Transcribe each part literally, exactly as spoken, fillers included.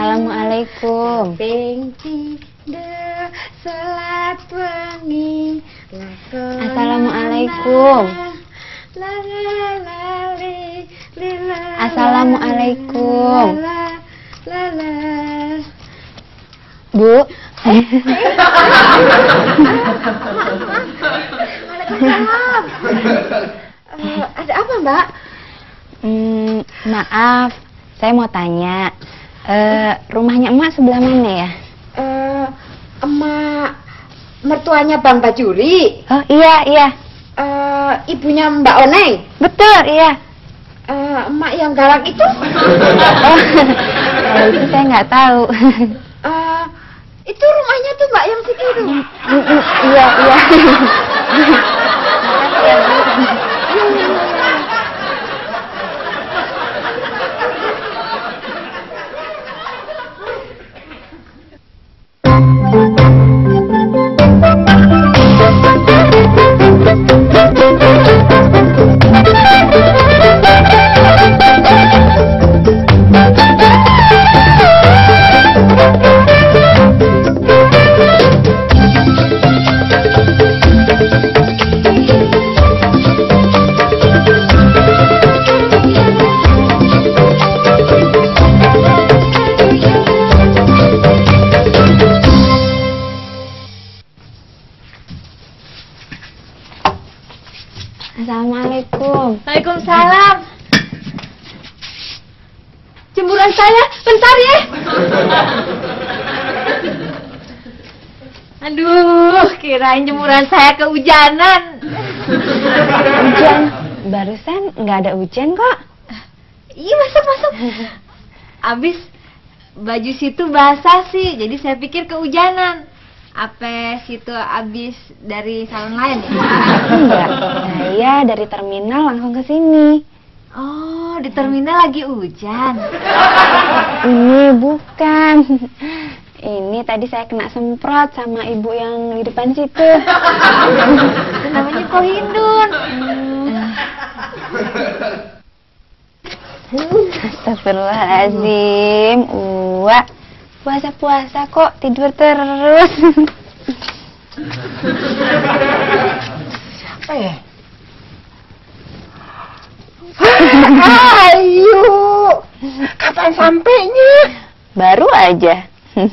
Assalamualaikum. Benci de salat wengi. Assalamualaikum. Assalamualaikum. Bu. Waalaikumsalam. Uh, ada apa, Mbak? Hmm, maaf, saya mau tanya, uh, rumahnya emak sebelah mana ya? Uh, emak mertuanya Bang Bajuri. Oh iya iya. Uh, ibunya Mbak Oneng. Betul iya. Uh, emak yang galak itu? Oh, kalau itu saya nggak tahu. Uh, itu rumahnya tuh Mbak yang situ tuh. Iya iya. Assalamualaikum. Waalaikumsalam. Jemuran saya, bentar ya. Aduh, kirain jemuran saya kehujanan. Hujan? Barusan nggak ada hujan kok. Iya, masuk, masuk. Abis baju situ basah sih, jadi saya pikir kehujanan. Apa situ abis dari salon lain ya? Enggak, saya dari terminal langsung ke sini. Oh, di terminal lagi hujan. Ini bukan. Ini tadi saya kena semprot sama ibu yang di depan situ. Namanya Ko Hindun. Astagfirullahaladzim. Wah, puasa-puasa kok tidur terus. Apa ya? Ayu, kapan sampainya? Baru aja.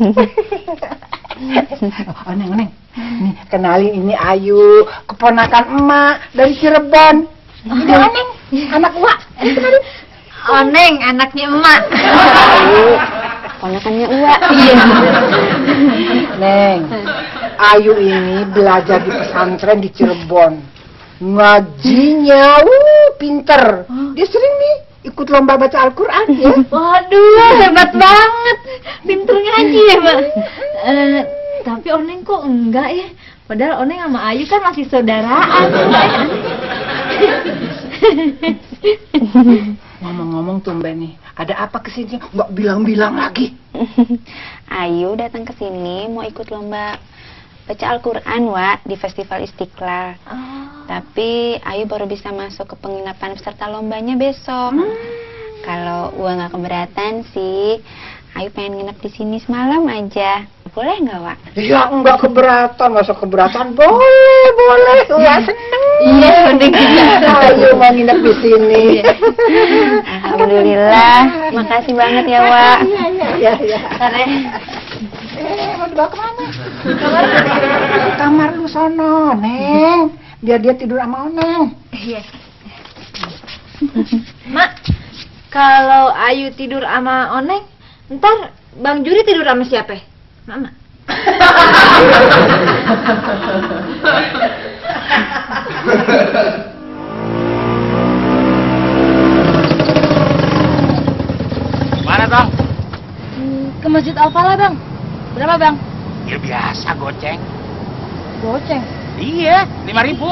Oh, Neng, Neng, nih kenalin ini Ayu, keponakan emak dari Cirebon. Ini Oneng, anak emak. Ini kenalin. Oneng, anaknya emak. Ayu, ponakannya Uwa. Neng, Ayu ini belajar di pesantren di Cirebon. Ngajinya, uh, pinter. Dia sering nih ikut lomba baca Al-Quran ya. Waduh, hebat banget. Pinter ngaji ya, Mbak. Uh, tapi Oneng kok enggak ya? Padahal Oneng sama Ayu kan masih saudaraan. Ngomong-ngomong tumben nih, ada apa kesini? Nggak bilang-bilang lagi. Ayu datang ke sini mau ikut lomba baca Al-Quran, Wak, di Festival Istiqlal. Oh. Tapi Ayu baru bisa masuk ke penginapan peserta lombanya besok. Hmm. Kalau uang nggak keberatan sih, Ayu pengen nginep di sini semalam aja. Boleh nggak, Wak? Ya nggak keberatan, masa keberatan? Boleh, boleh. Wah, seneng. Iya, udah gitu. Ayu mau nginep di sini. Alhamdulillah, makasih banget ya, Wak. Iya, iya, iya. Sore. Eh, mau dibawa kemana? Kamar, kamar lu sono, Neng. Biar dia tidur sama Oneng. Iya. Mak, kalau Ayu tidur sama Oneng, ntar Bang Juri tidur sama siapa? Mama. Mana, Bang? Ke Masjid Al-Falah, Bang. Berapa, Bang? Ya biasa, goceng. Goceng. Iya, lima ribu.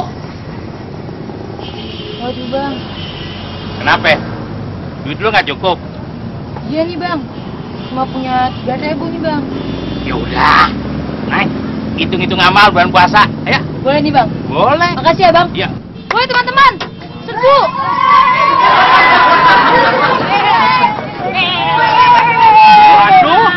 Waduh, Bang. Kenapa? Duit lu nggak cukup? Iya nih, Bang. Cuma punya tiga ribu nih, Bang. Ya udah, naik. Hitung-hitung amal bulan puasa, ya? Boleh nih, Bang. Boleh. Makasih ya, Bang. Iya. Woi, teman-teman. Serbu. Waduh,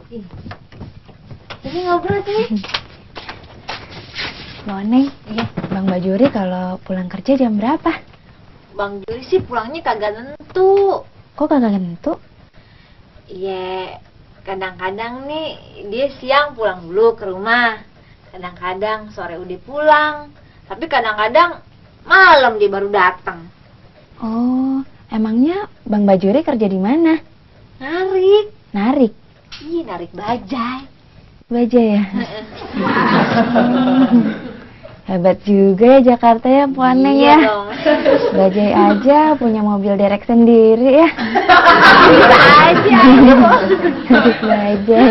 Ini ngobrol sih. Noneng, iya. Bang Bajuri kalau pulang kerja jam berapa? Bang Juri sih pulangnya kagak tentu. Kok kagak tentu? Iya, kadang-kadang nih dia siang pulang dulu ke rumah. Kadang-kadang sore udah pulang. Tapi kadang-kadang malam dia baru datang. Oh, emangnya Bang Bajuri kerja di mana? Narik. Narik. Iya, narik bajai. Bajai ya? Hebat juga ya Jakarta ya, Bu Aneng Iya ya. dong. Bajai aja punya mobil derek sendiri ya. Bisa aja. Narik bajai.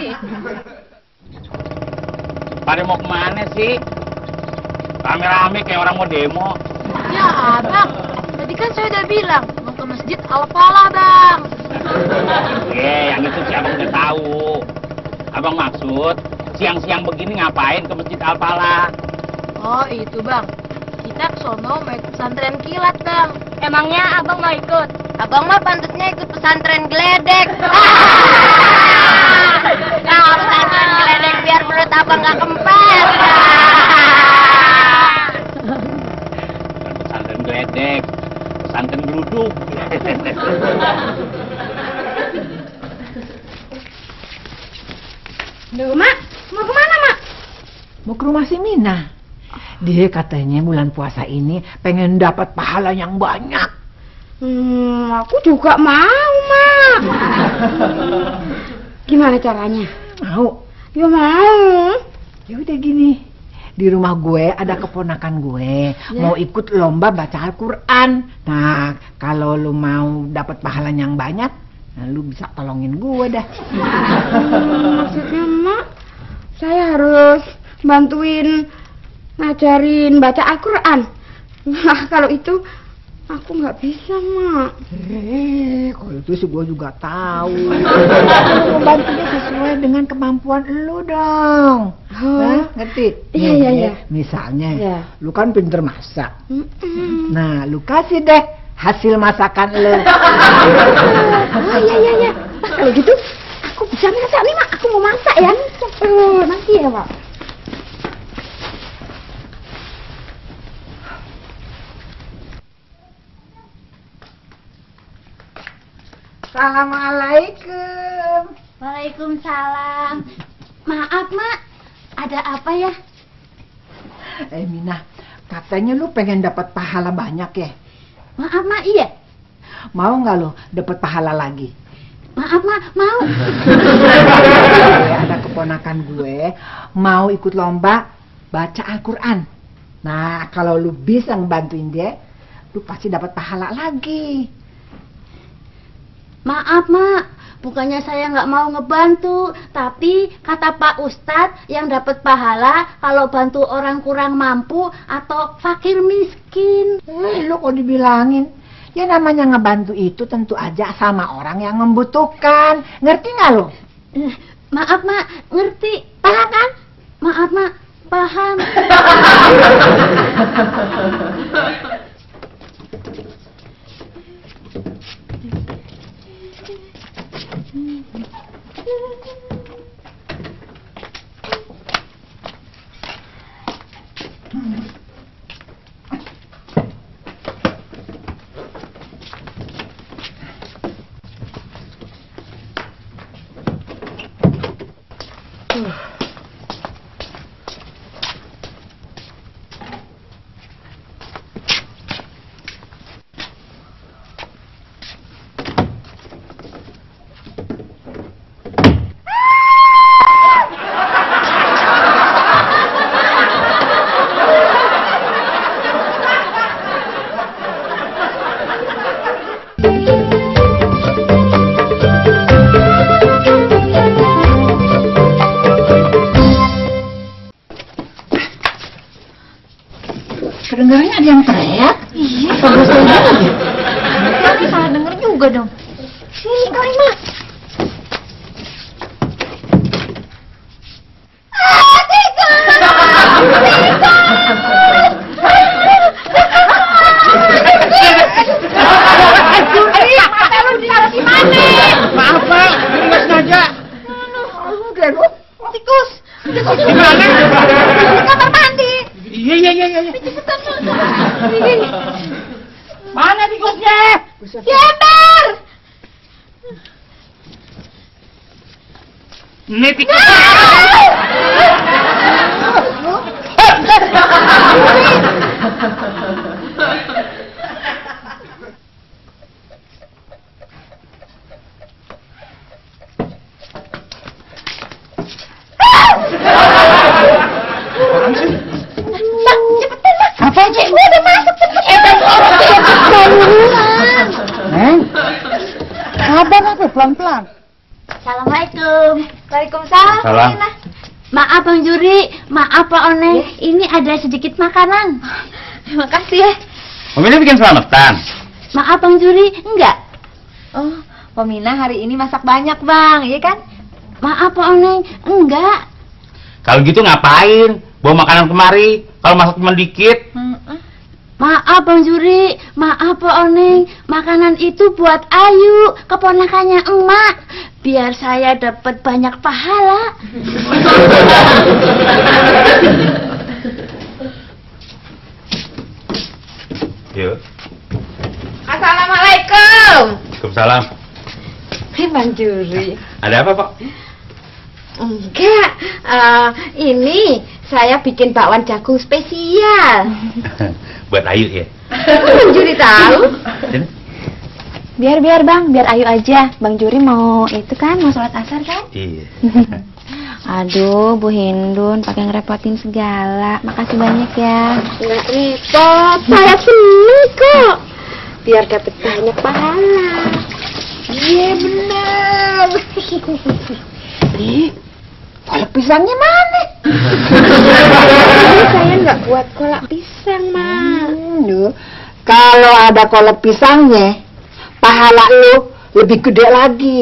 Pada mau kemana sih? Rame-rame kayak orang mau demo. Ya abang, tadi kan saya udah bilang mau ke masjid Al-Falah bang. Ye, yang itu sih abang udah tahu. Abang maksud siang-siang begini ngapain ke masjid Al-Falah? Oh itu bang, kita ke sono mau ikut pesantren kilat bang. Emangnya abang mau ikut? Abang mah pantasnya ikut pesantren geledek. Nah pesantren geledek biar perut abang gak kempes. Bukan pesantren geledek, pesantren geluduk. Duh mak, mau kemana mak? Mau ke rumah si Mina. Dia katanya bulan puasa ini pengen dapat pahala yang banyak. Hmm, aku juga mau, Mak. Gimana caranya? Mau? Ya mau. Ya udah gini. Di rumah gue ada keponakan gue Ya. mau ikut lomba baca Al-Quran. Nah, kalau lu mau dapat pahala yang banyak, nah lu bisa tolongin gue dah. Hmm, maksudnya, Mak, saya harus bantuin ngajarin baca Al-Quran. Nah, kalau itu aku nggak bisa, Mak. Eh, kalau itu sih gue juga tahu. Bantunya sesuai dengan kemampuan lu dong. Oh. Hah? Ngerti? Iya, Nih, iya, iya. Misalnya, Iya. lu kan pinter masak. Mm-mm. Nah, lu kasih deh hasil masakan lu. Oh iya iya iya. Nah, kalau gitu aku bisa masak nih, Mak. Aku mau masak ya. Oh, nanti ya, Mak. Assalamualaikum. Waalaikumsalam. Maaf mak, ada apa ya? Eh Mina, katanya lu pengen dapat pahala banyak ya? Maaf mak, iya. Mau nggak lu dapat pahala lagi? Maaf mak, mau. Eh, ada keponakan gue mau ikut lomba baca Al-Quran. Nah, kalau lu bisa ngebantuin dia, lu pasti dapat pahala lagi. Maaf mak, bukannya saya nggak mau ngebantu, tapi kata Pak Ustadz yang dapat pahala kalau bantu orang kurang mampu atau fakir miskin. Eh, lu kok dibilangin? Ya namanya ngebantu itu tentu aja sama orang yang membutuhkan. Ngerti nggak lu? Eh, Maaf mak, ngerti. Paham kan? Maaf mak, paham. Kedengarannya ada yang teriak. Iya. Apa gue salah dengar ya? Nanti salah denger juga dong. Sini kali mak. Maaf pak, nggak sengaja. Mana tikusnya? Ember! Ini tikus. Apa aja? Udah masuk cepet. Neng, sabar apa pelan-pelan. Assalamualaikum. Waalaikumsalam. Salam. Mina. Maaf Bang Juri, maaf Pak Oneng, ini ada sedikit makanan. Terima kasih ya. Pemilik bikin selamatan. Maaf Bang Juri, enggak. Oh, Pemina hari ini masak banyak bang, iya kan? Maaf Pak Oneng, enggak. Kalau gitu ngapain? Bawa makanan kemari. Kalau masak cuma dikit. Maaf Bang Juri, maaf Pak Oneng, makanan itu buat Ayu, keponakannya emak. Biar saya dapat banyak pahala. Yuk. Assalamualaikum. Waalaikumsalam. Hei Bang Juri. Ada apa, Pak? Enggak, eh, ini saya bikin bakwan jagung spesial. Buat Ayu ya. Bang Juri tahu? Sini. Biar biar Bang, biar Ayu aja. Bang Juri mau itu kan, mau sholat asar kan? Iya. Aduh, Bu Hindun, pakai ngerepotin segala. Makasih banyak ya. Enggak repot, saya seneng kok. Biar dapat banyak pahala. Iya bener. Ih, kolak pisangnya mana? Ini saya nggak buat kolak pisang, Mak. Hmm, duh. Kalau ada kolak pisangnya, pahala lu lebih gede lagi.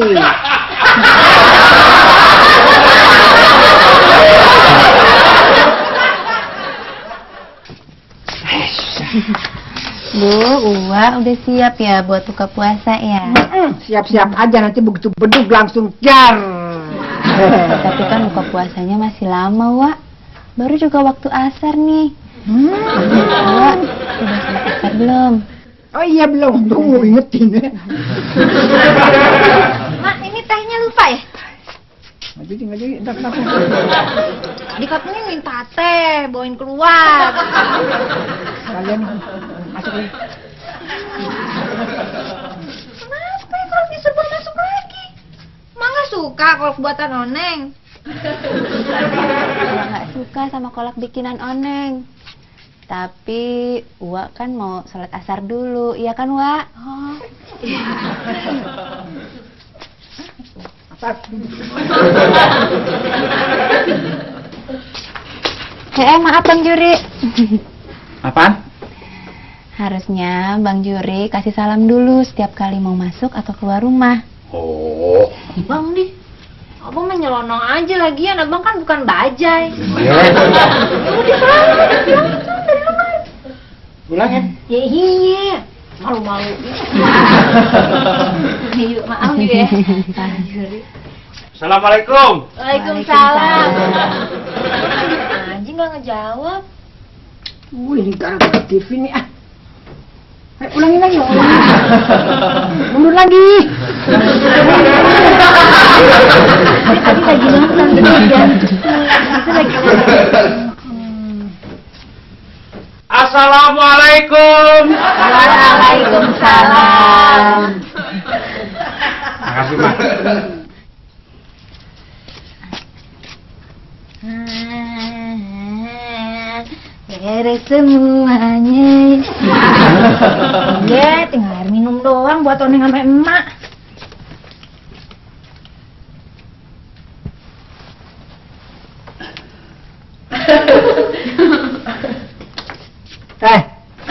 Bu, Uwa udah siap ya buat buka puasa ya? Mm-mm, siap-siap aja, nanti begitu beduk langsung jar. Tapi kan buka puasanya masih lama, Wak. Baru juga waktu asar nih. Hmm. Wak, udah sholat asar belum? Oh iya belum, tunggu ingetin ya. Mak, ini tehnya lupa ya? Nggak jadi, nggak jadi, entar, entar. Di katanya minta teh, bawain keluar. Kalian masuk lagi. Kenapa ya kalau disuruh masuk lagi? Mak nggak suka kolak buatan Oneng. Uwa nggak suka sama kolak bikinan Oneng. Tapi Uwa kan mau sholat asar dulu, iya kan Wak? Oh. Apa? Hei, maaf Bang Juri. Apaan? Harusnya Bang Juri kasih salam dulu setiap kali mau masuk atau keluar rumah. Oh. Bang nih, abang main nyelonong aja lagian, abang kan bukan bajai. Iya. Ya udah salam, bilang salam dari rumah. Pulang ya? Ya iya, malu-malu. Yuk, maaf ya. Assalamualaikum. Waalaikumsalam. Anjing nggak ngejawab. Wih, ini gara-gara T V nih ah. Ayo, ulangin lagi, ulangin. Mundur lagi. Tadi lagi nonton kan? Itu lagi nonton. Assalamualaikum. Waalaikumsalam. Makasih, Mak. Beres semuanya. Ya, tinggal air minum doang buat Oneng sama emak. Eh,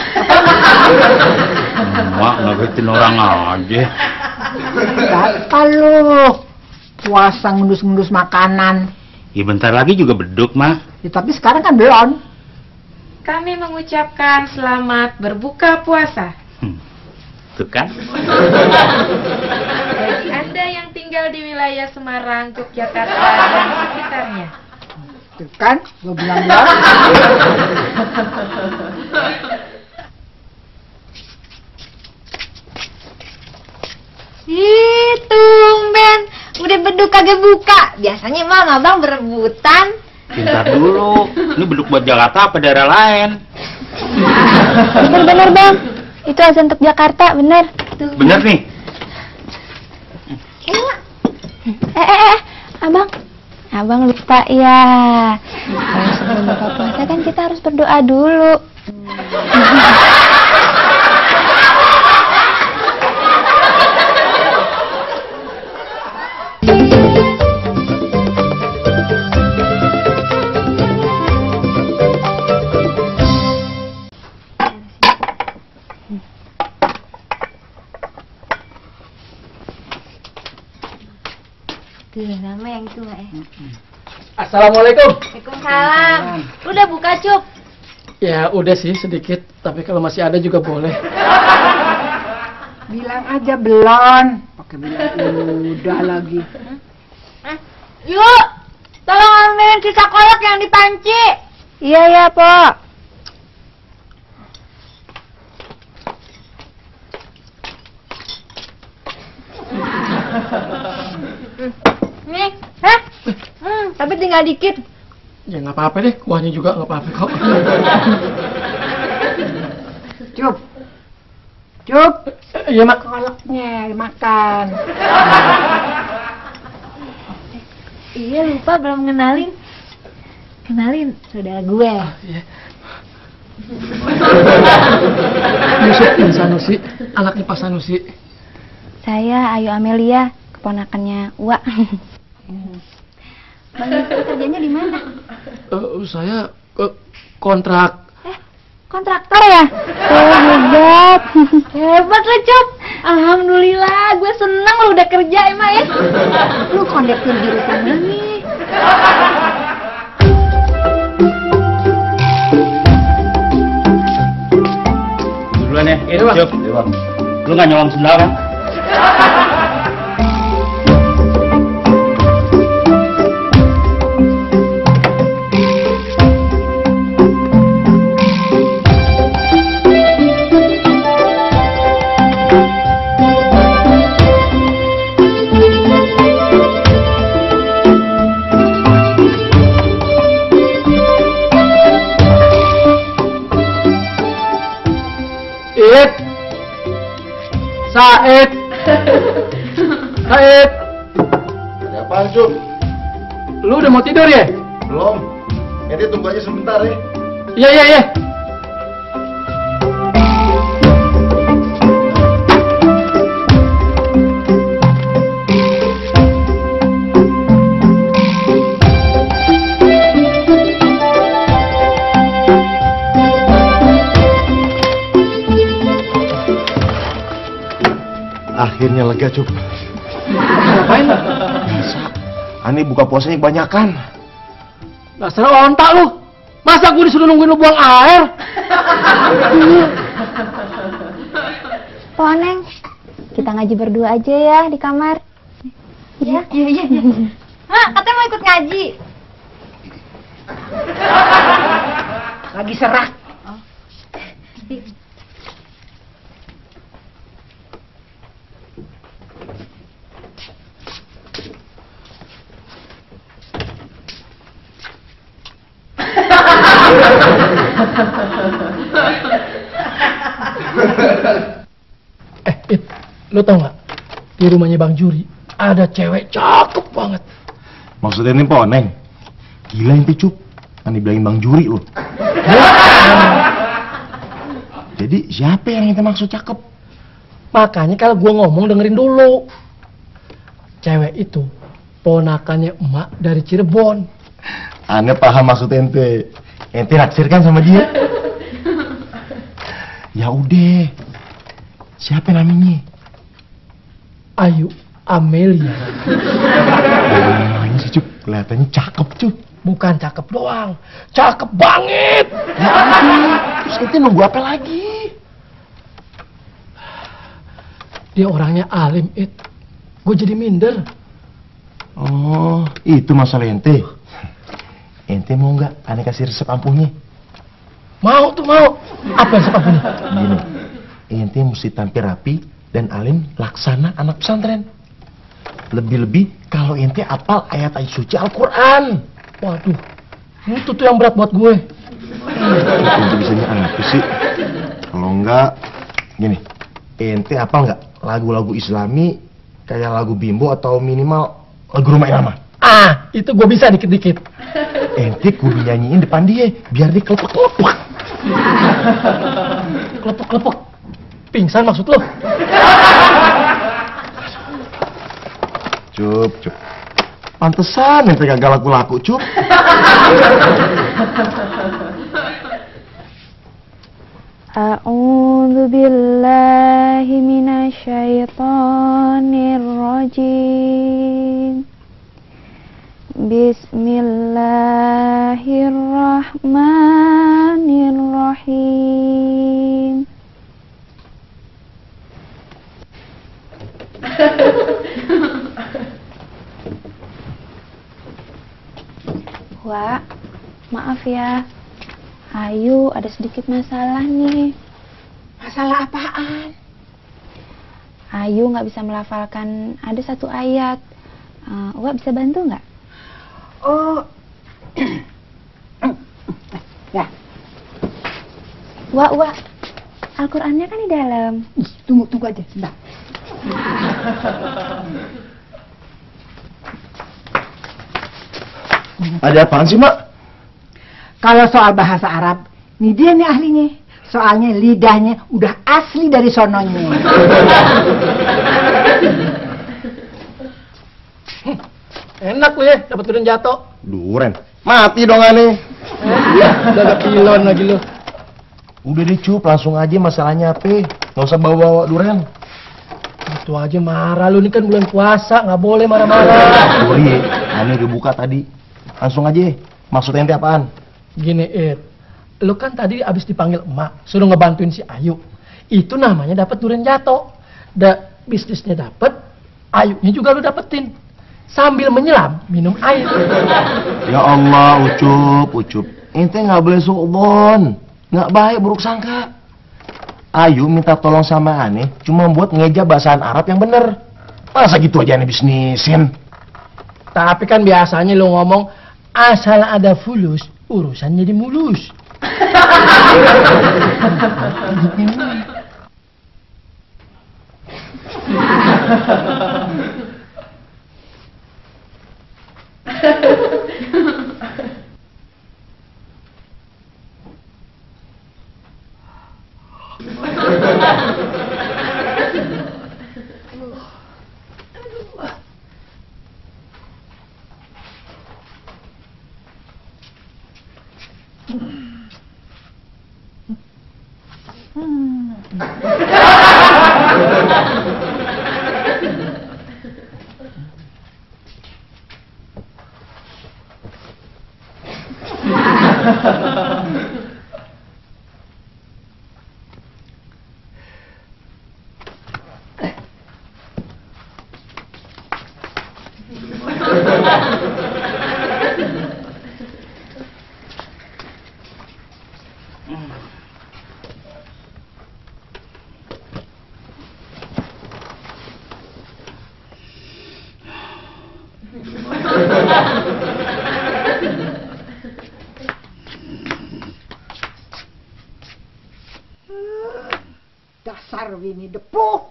Mak ngagetin orang aja. apa lu? Puasa ngendus-ngendus makanan. Ya bentar lagi juga beduk, mah. Ya, tapi sekarang kan belum. Kami mengucapkan selamat berbuka puasa. Hmm. Tuh kan? Bagi Anda yang tinggal di wilayah Semarang, Yogyakarta, dan sekitarnya. Tuh kan, gua bilang belum. Ih, tumben. Udah beduk kagak buka. Biasanya mama bang berebutan. Pintar dulu. Ini beduk buat Jakarta apa daerah lain? Bener-bener bang, itu azan untuk Jakarta, bener. Bener nih. Eh, eh, eh, abang, abang lupa ya. Kalau sebelum buka puasa kan kita harus berdoa dulu. Tuh, nama yang tua ya. Assalamualaikum. Waalaikumsalam. Lu udah buka, Cup? Ya udah sih sedikit, tapi kalau masih ada juga boleh. Bilang aja belum. Pakai bilang udah lagi. Eh, yuk, tolong ambilin sisa kolak yang di panci. Iya ya, Pok. Nih, hah? Hmm, tapi tinggal dikit. Ya nggak apa-apa deh, kuahnya juga nggak apa-apa kok. Cup. Cup. Iya mak. Kolaknya makan. Iya, lupa belum kenalin. Kenalin saudara gue. Iya. Yusuf bin Sanusi, anaknya Pak Sanusi. Saya Ayu Amelia, keponakannya Uwa. Bang Yusuf kerjanya di mana? Uh, saya ke kontrak. Kontraktor ya? Oh, hebat. Hebat lo, Cup. Alhamdulillah, gue seneng lo udah kerja emang ya. Lu kondektur jurusan mana nih? Duluan ya, eh, Cup. Lu nggak nyolong sendal kan? It. Said. Said. Ada apaan, Cup? Lu udah mau tidur ya? Belum. Ente tunggu aja sebentar ya. Iya, iya, iya. Akhirnya lega, Cup. Ngapain lu? Ani buka puasanya kebanyakan. Dasar ontak lu. Masa gue disuruh nungguin lu buang air? Po Neng, kita ngaji berdua aja ya di kamar. Iya, iya, iya. Hah, katanya mau ikut ngaji. Lagi serak. Eh, It, lu tau nggak? Di rumahnya Bang Juri ada cewek cakep banget. Maksudnya ini poneng. Gila ente, Cup. Kan dibilangin Bang Juri lu. Jadi siapa yang ente maksud cakep? Makanya kalau gua ngomong dengerin dulu. Cewek itu ponakannya emak dari Cirebon. Aneh paham maksud ente. Ente naksir kan sama dia? Ya udah. Siapa namanya? Ayu Amelia. Namanya sih, Cup. Kelihatannya cakep, Cup. Bukan cakep doang, cakep banget. Ya ampun. Terus ente nunggu apa lagi? Dia orangnya alim, It. Gue jadi minder. Oh, itu masalah ente. Ente mau nggak aneh kasih resep ampuhnya? Mau tuh mau. Apa resep ampuhnya? Gini, ente mesti tampil rapi, dan alim laksana anak pesantren. Lebih-lebih kalau ente apal ayat-ayat suci Al-Quran. Waduh, itu tuh yang berat buat gue. Ente bisanya apa sih? Kalau enggak, gini, ente apal nggak lagu-lagu Islami kayak lagu Bimbo atau minimal lagu Roma Irama? Ah, itu gue bisa dikit-dikit. Ente kudu nyanyiin depan dia, biar dia kelepek-kelepek. Kelepek-kelepek? Pingsan maksud lo? Cup, cup. Pantesan ente gagal laku-laku, cup. A'udzu billahi minasyaitonir rajim. Bismillahirrahmanirrahim. Wak, maaf ya. Ayu ada sedikit masalah nih. Masalah apaan? Ayu nggak bisa melafalkan ada satu ayat. Uh, Wak bisa bantu nggak? Oh, ya. Wak, Wak, Al-Qur'annya kan di dalam. Ih, tunggu, tunggu aja, sebentar. Ada apaan sih, Mak? Kalau soal bahasa Arab, nih dia nih ahlinya. Soalnya lidahnya udah asli dari sononya. Enak lo ya, dapat durian jatuh. Duren, mati dong aneh. Iya, udah gak kilon lagi lo. Udah deh, Cup, langsung aja masalahnya apa? Nggak usah bawa-bawa duren. Itu aja marah lu, ini kan bulan puasa, nggak boleh marah-marah. Boleh, aneh udah buka tadi. Langsung aja, maksud ente apaan? Gini, Ed, lu kan tadi abis dipanggil emak, suruh ngebantuin si Ayu. Itu namanya dapat durian jatuh. Da, bisnisnya dapet, Ayunya juga lu dapetin. Sambil menyelam, minum air. Ya Allah, Ucup, Ucup. Ente nggak boleh su'bon. Nggak baik buruk sangka. Ayu minta tolong sama aneh, cuma buat ngeja bahasan Arab yang bener. Masa gitu aja aneh bisnisin? Tapi kan biasanya lu ngomong, asal ada fulus, urusan jadi mulus. Dasar Winnie the Pooh.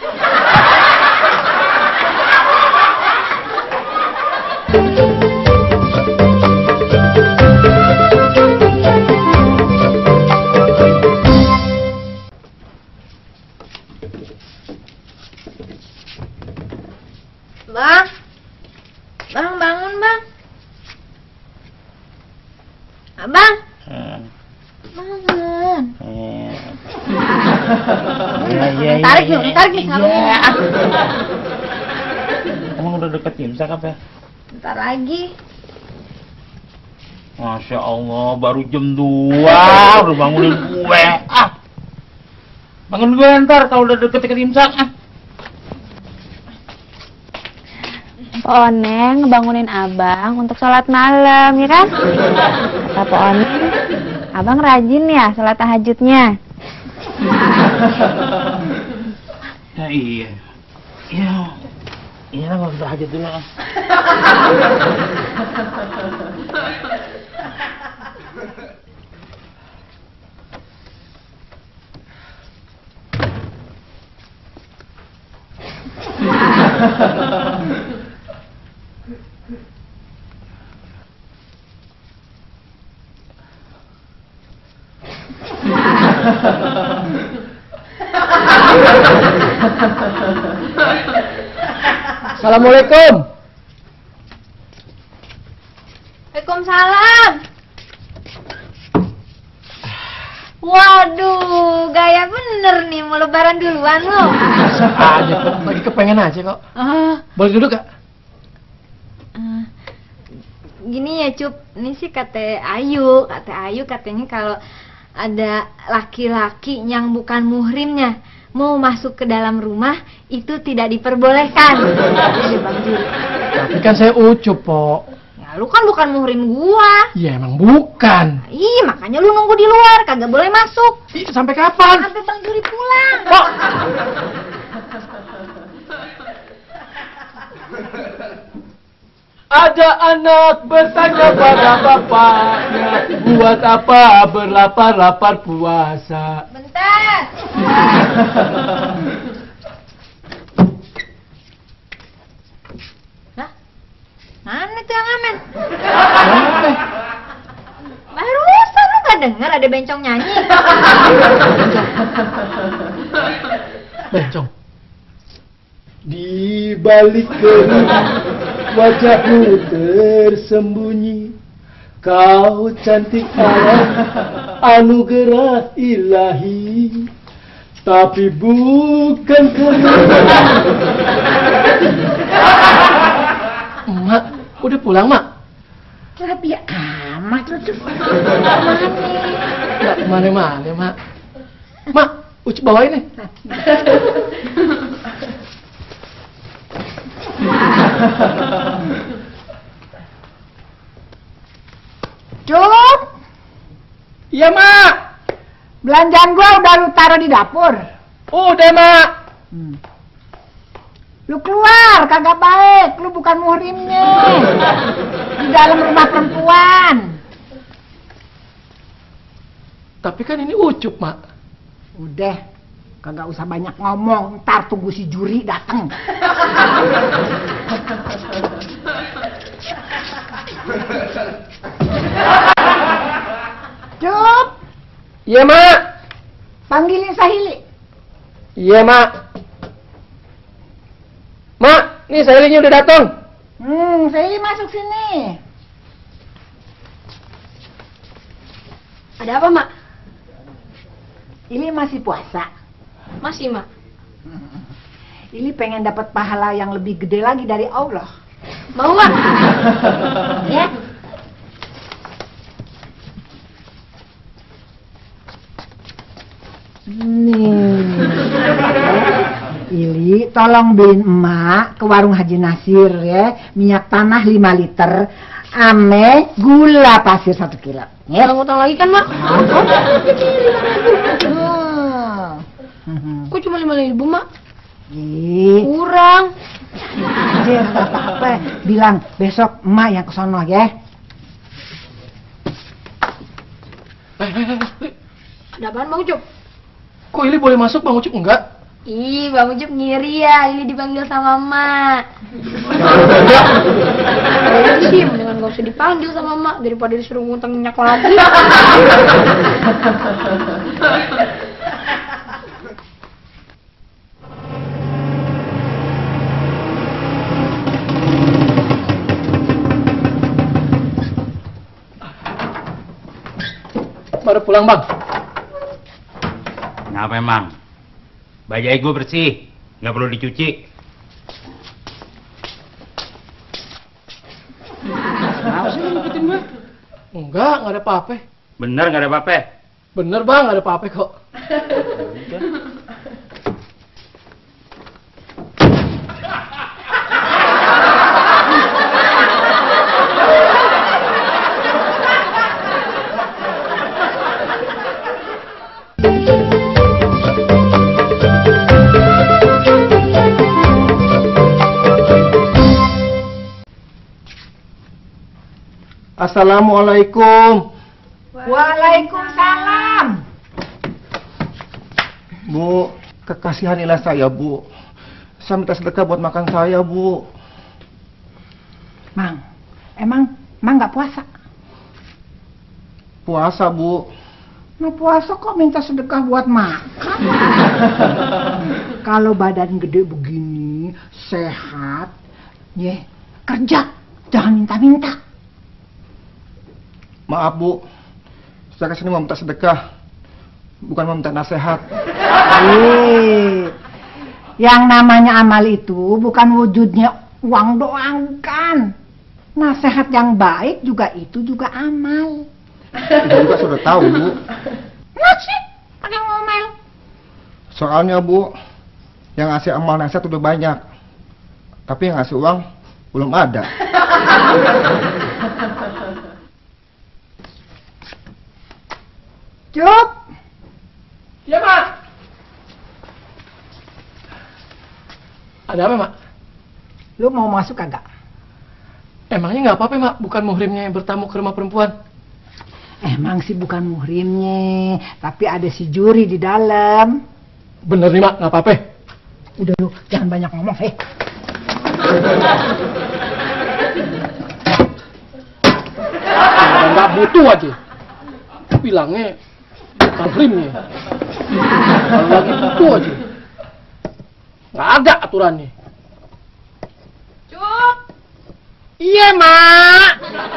Bang, bang bangun bang. Abang, bangun. Tarik nih, tarik nih sarungnya. Emang udah deket imsak apa ya? Bentar lagi. Masya Allah, baru jam dua udah bangunin gue. Ah, bangun gue ntar kalau udah deket-deket imsak. Ah. Pak Oneng ngebangunin abang untuk sholat malam, ya kan? Kata Pak Oneng, abang rajin ya sholat tahajudnya. iya. Iya. Iya lah, nggak bisa hajat dulu lah. Assalamualaikum. Waalaikumsalam. Waduh, gaya bener nih, mau lebaran duluan lo. Bisa aja kok, lagi kepengen aja kok. Ah, Boleh duduk gak? ah. Gini ya Cup, ini sih kata Ayu, kata Ayu katanya kalau ada laki-laki yang bukan muhrimnya mau masuk ke dalam rumah itu tidak diperbolehkan. Jadi Bang Juri. Tapi kan saya Ucup, Po. Ya lu kan bukan muhrim gua. Ya emang bukan. Ih, makanya lu nunggu di luar, kagak boleh masuk. Ih, sampai kapan? Sampai Bang Juri pulang. Po. Ada anak bertanya pada bapaknya, buat apa berlapar-lapar puasa? Bentar. Hah? Mana tuh yang ngamen? Barusan lu gak denger ada bencong nyanyi? Bencong. Di balik kerut wajahmu tersembunyi, kau cantik Allah, anugerah ilahi, tapi bukan karena. Mak, udah pulang, Mak? Rapi amat lu tuh. Nggak kemana-mana, Mak. Mak, Ucup bawain nih. Cup, Iya, Mak. belanjaan gua udah lu taruh di dapur. Udah, Mak. Hmm. Lu keluar, kagak baik. Lu bukan muhrimnya. Di dalam rumah perempuan. Tapi kan ini Ucup, Mak. Udah, kagak usah banyak ngomong. Ntar tunggu si juri datang. Cup, Iya, Mak. panggilin Sahili. Iya, Mak. Mak, nih Sahilinya udah datang. Hmm, Sahili masuk sini. Ada apa, Mak? Ini masih puasa. Masih, Mak. Ini pengen dapat pahala yang lebih gede lagi dari Allah. Mau, Mak? Ya. Nih. Ili, tolong beliin emak ke warung Haji Nasir ya, minyak tanah lima liter, ame gula pasir satu kilo. Ya. Utang lagi kan, Mak? Hmm. Kok cuma lima ribu, Mak? Ih, Kurang. Jer, apa-apa. Bilang besok emak yang kesono ya. Ada apaan, Bang Ucup? Kok Ili boleh masuk, Bang Ucup enggak? Ih, Bang Ucup ngiri ya, ini dipanggil sama Mak. Kayaknya sih, mendingan gak usah dipanggil sama Mak daripada disuruh ngutang minyak lagi. Baru pulang, Bang. Kenapa emang? Bajai gue bersih, nggak perlu dicuci. Kenapa sih lu ngikutin gue? Enggak, enggak ada apa-apa. Bener nggak ada apa-apa? Bener, Bang, enggak ada apa-apa kok. Assalamualaikum. Waalaikumsalam. Bu, kekasihanilah saya, Bu. Saya minta sedekah buat makan saya, Bu. Mang, emang Mang nggak puasa? Puasa, Bu. Nah puasa kok minta sedekah buat makan? Kalau badan gede begini, sehat, ya kerja, jangan minta-minta. Maaf, Bu. Saya kesini mau minta sedekah, bukan mau minta nasihat. Eh, yang namanya amal itu bukan wujudnya uang doang kan. Nasihat yang baik juga itu juga amal. Ibu juga sudah tahu, Bu. Ngasih, pakai ngomel. Soalnya, Bu, yang ngasih amal nasihat udah banyak. Tapi yang ngasih uang belum ada. Cuk, Iya, Mak. Ada apa, Mak? lu mau masuk kagak? Emangnya nggak apa-apa, Mak? Bukan muhrimnya yang bertamu ke rumah perempuan. Emang sih bukan muhrimnya, tapi ada si juri di dalam. Bener nih, Mak, nggak apa-apa. Udah lu, jangan banyak ngomong, eh. Nggak butuh aja. Bilangnya bukan muhrimnya. Kalau lagi butuh aja. Nggak ada aturannya. Cuk, Iya, Mak.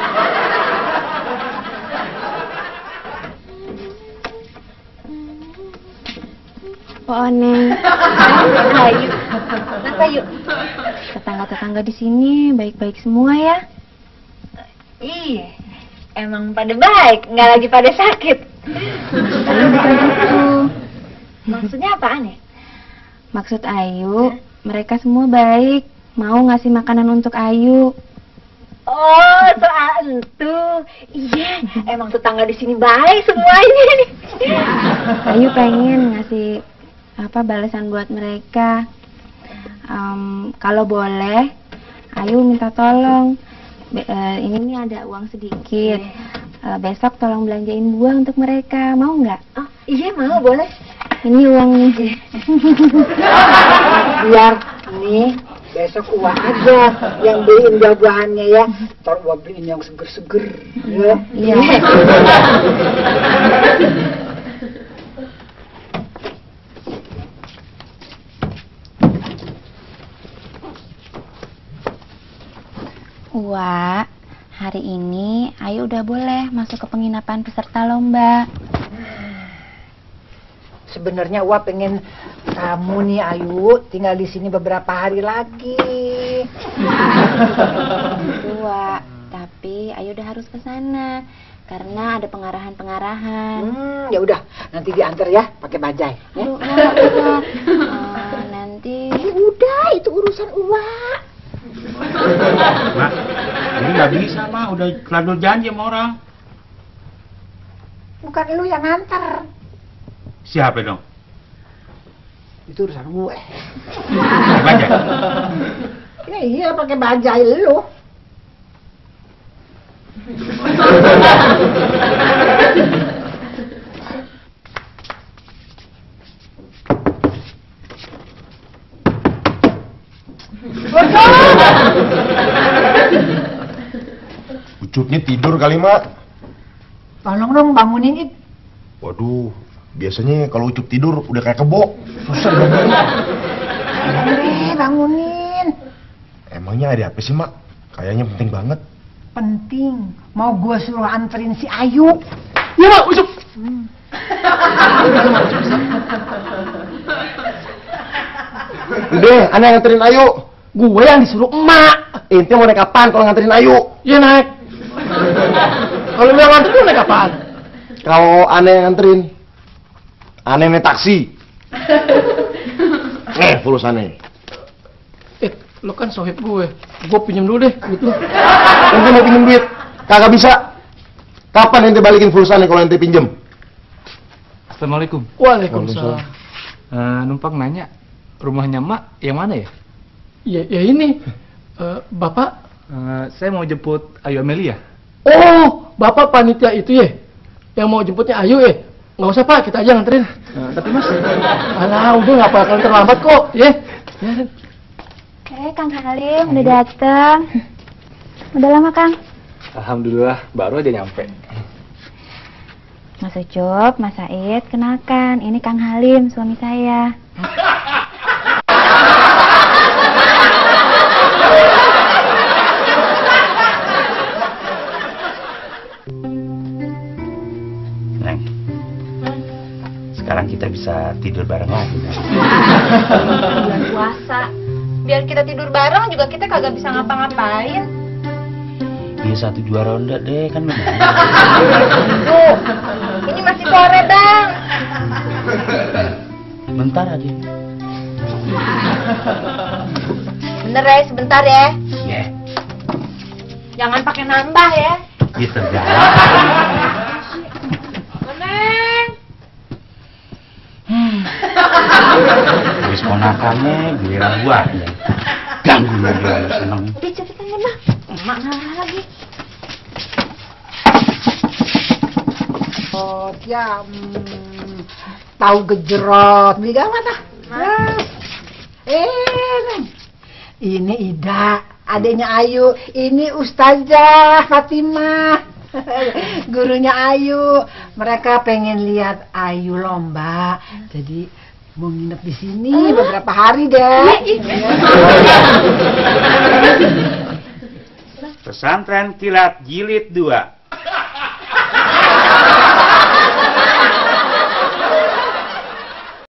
Oh, Neng. Ayo. Kenapa yuk? Tetangga-tetangga di sini baik-baik semua ya. Iya. Emang pada baik, nggak lagi pada sakit. Ayu bukan gitu. Maksudnya apaan ya? Maksud Ayu, mereka semua baik, mau ngasih makanan untuk Ayu. Oh, soal itu. Iya, emang tetangga di sini baik semuanya nih. Ayu pengen ngasih apa balasan buat mereka. Em, kalau boleh, Ayu minta tolong. Be- eh, ini nih ada uang sedikit. Eh, besok tolong belanjain buah untuk mereka, mau nggak? Oh, iya mau, boleh. Ini uangnya. Biar nih besok uang aja yang beliin buah-buahannya ya. Ntar gua beliin yang seger-seger. Ya. Iya. Wak, hari ini Ayu udah boleh masuk ke penginapan peserta lomba. Sebenarnya Wak pengen kamu nih Ayu tinggal di sini beberapa hari lagi. Gitu, Wak. Tapi Ayu udah harus ke sana karena ada pengarahan-pengarahan. Hmm, ya udah, nanti diantar ya pakai bajai. Ya. Aduh, Wak, Wak. Eh, nanti Ya udah, itu urusan Wak. Mak, ini nggak bisa, Mak. Udah keladul janji sama orang. Bukan lu yang nganter. Siapa dong? Itu urusan gue. Baca. Ya iya pakai bajai lu. Ucupnya tidur kali, Mak. Tolong dong bangunin Ip. Waduh, biasanya kalau Ucup tidur udah kayak kebo. Susah bangunnya. Eh, bangunin. Emangnya ada apa sih, Mak? Kayaknya penting banget. Penting. Mau gue suruh anterin si Ayu. Iya, Mak, Ucup. Udah, aneh nganterin Ayu. Gue yang disuruh emak. Inti mau naik apaan kalau nganterin Ayu? Iya, naik. Kalau lu yang nganter, lu naik apaan? Kalau aneh yang nganterin, aneh naik taksi. Eh, fulus aneh. Eh, lu kan sohib gue. Gue pinjem dulu deh, gitu. Ente mau pinjem duit? Kagak bisa. Kapan ente balikin fulus aneh kalau ente pinjem? Assalamualaikum. Waalaikumsalam. Eh, numpang nanya, rumahnya Mak yang mana ya? Ya, ya ini. Eh, Bapak, Eh, saya mau jemput Ayu Amelia. Oh, Bapak panitia itu ya? Yang mau jemputnya Ayu ya? Nggak usah Pak, kita aja nganterin. Nah, tapi Mas, alah, udah nggak bakal terlambat kok, ya. Biarin. Eh, Kang Halim udah datang. Udah lama, Kang? alhamdulillah baru aja nyampe. Mas Ucup, Mas Said, kenalkan, ini Kang Halim, suami saya. Neng, sekarang kita bisa tidur bareng lagi. Bulan puasa. Biar kita tidur bareng juga kita kagak bisa ngapa-ngapain. Iya satu dua ronde deh kan lumayan. Tuh, ini masih sore bang. Bentar aja. Bener ya, sebentar ya. Ya, Jangan pakai nambah ya. gitu dah. Meneng. Habis ponakannya giliran gua ya. Ganggu lagi orang seneng. Udah cepetan ya bang. Emak marah lagi. Oh, ya, hmm, tahu gejerot, beli gawat ah. Eh, Neng. Ini Ida, adiknya Ayu. Ini Ustazah Fatimah, gurunya Ayu. Mereka pengen lihat Ayu lomba, jadi mau nginep di sini beberapa hari deh. Pesantren Kilat Jilid dua.